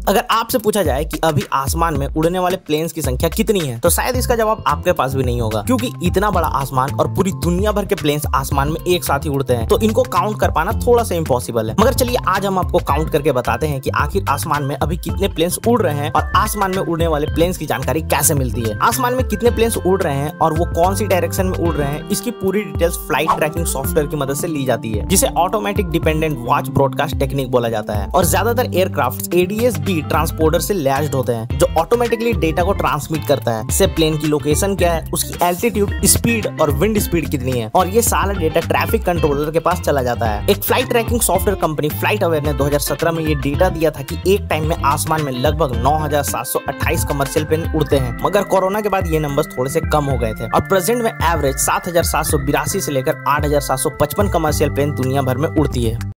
अगर आपसे पूछा जाए कि अभी आसमान में उड़ने वाले प्लेन्स की संख्या कितनी है, तो शायद इसका जवाब आपके पास भी नहीं होगा, क्योंकि इतना बड़ा आसमान और पूरी दुनिया भर के प्लेन्स आसमान में एक साथ ही उड़ते हैं, तो इनको काउंट कर पाना थोड़ा सा इम्पॉसिबल है। मगर चलिए आज हम आपको काउंट करके बताते हैं कि आखिर आसमान में अभी कितने प्लेन्स उड़ रहे हैं और आसमान में उड़ने वाले प्लेन्स की जानकारी कैसे मिलती है। आसमान में कितने प्लेन्स उड़ रहे हैं और वो कौन सी डायरेक्शन में उड़ रहे हैं, इसकी पूरी डिटेल्स फ्लाइट ट्रैकिंग सॉफ्टवेयर की मदद से ली जाती है, जिसे automatic dependent watch broadcast technique बोला जाता है। और ज्यादातर एयरक्राफ्ट ADS-B ट्रांसपोर्टर से लैस्ड होते हैं, जो ऑटोमेटिकली डेटा को ट्रांसमिट करता है। इससे प्लेन की लोकेशन क्या है, उसकी एल्टीट्यूड, स्पीड और विंड स्पीड कितनी है, और ये सारा डेटा ट्रैफिक कंट्रोलर के पास चला जाता है। एक flight tracking software company FlightAware ने 2017 में ये डेटा दिया था कि एक टाइम में आसमान में लगभग 9,728 कमर्शियल प्लेन उड़ते हैं, मगर कोरोना के बाद ये नंबर्स थोड़े से कम हो गए थे और प्रेजेंट में एवरेज 7,782 से लेकर 8,755 कमर्शियल प्लेन दुनिया भर में उड़ती है।